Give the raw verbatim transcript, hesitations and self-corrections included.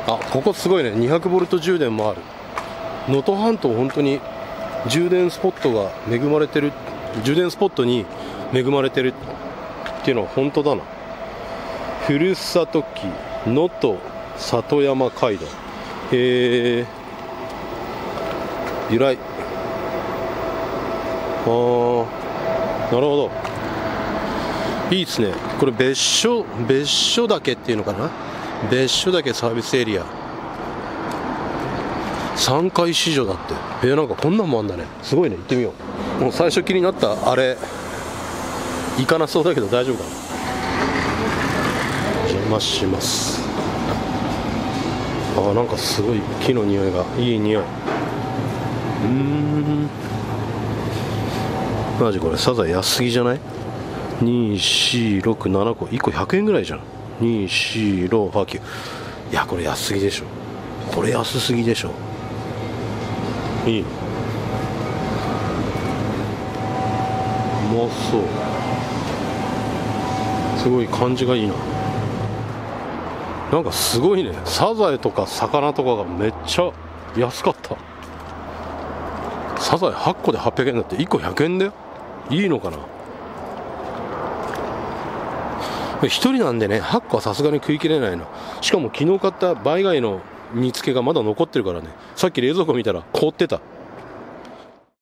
あ、ここすごいね。にひゃくボルト充電もある。能登半島本当に充電スポットが恵まれてる、充電スポットに恵まれてるっていうのは本当だな。ふるさと記能登里山街道、へえ、由来、あー、なるほど、いいですね。これ別所別所岳っていうのかな、別所岳サービスエリアさんかい市場だって。えー、なんかこんなんもあんだね。すごいね。行ってみよう。もう最初気になったあれ行かなそうだけど大丈夫かな。お邪魔します。あー、なんかすごい木の匂いがいい匂い。うーん、マジこれサザエ安すぎじゃない？に、よん、ろく、ななこいっこひゃくえんぐらいじゃん。に、よん、ろく、はち、きゅう。いやこれ安すぎでしょ。これ安すぎでしょ。いい、うまそう。すごい感じがいいな。なんかすごいね。サザエとか魚とかがめっちゃ安かった。サザエはっこではっぴゃくえんだって。いっこひゃくえんだよ。いいのかな。ひとりなんでね、はっこはさすがに食い切れないな。しかも昨日買った倍貝の煮付けがまだ残ってるからね。さっき冷蔵庫見たら凍ってた。